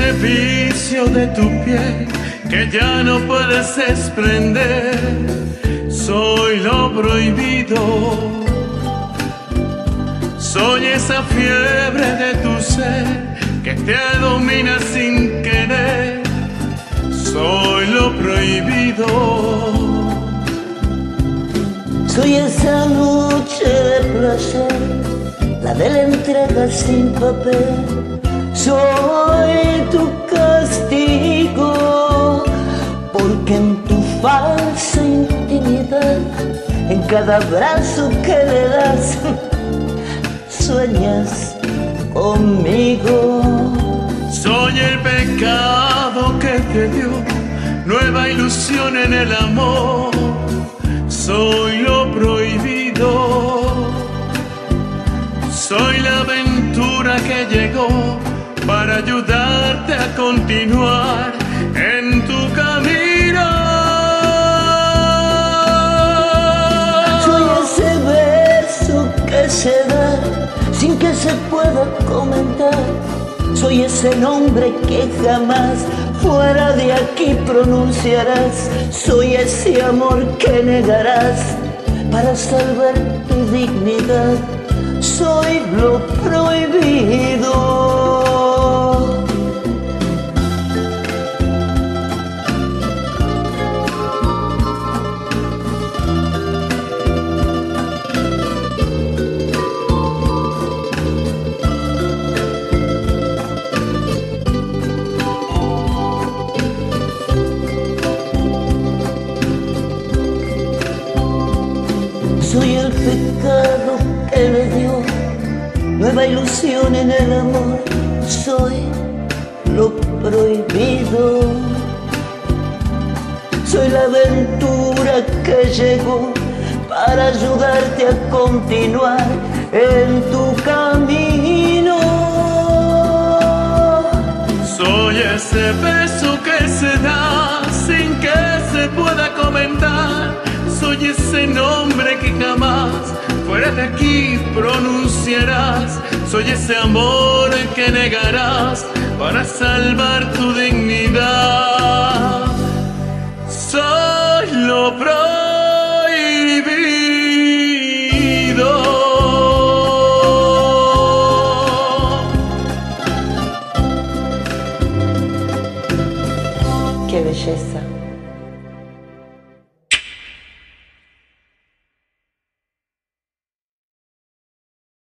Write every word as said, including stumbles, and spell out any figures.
ese vicio de tu piel que ya no puedes desprender. Soy lo prohibido, soy esa fiebre de tu ser que te domina sin querer. Soy lo prohibido. Soy esa noche de placer, la de la entrega sin papel. Soy tu castigo, porque en tu falsa intimidad, en cada abrazo que le das, sueñas conmigo. Soy el pecado que te dio nueva ilusión en el amor. Soy lo prohibido, soy la aventura que llegó para ayudarte a continuar en tu camino. Soy ese beso que se da sin que se pueda comentar. Soy ese nombre que jamás fuera de aquí pronunciarás. Soy ese amor que negarás para salvar tu dignidad. Soy lo prohibido. Soy el pecado que le dio nueva ilusión en el amor. Soy lo prohibido. Soy la aventura que llegó para ayudarte a continuar en tu camino. Soy ese beso que se da sin que se pueda comentar. Soy ese nombre que jamás fuera de aquí pronunciarás. Soy ese amor que negarás para salvar tu dignidad. Soy lo prohibido. ¡Qué belleza!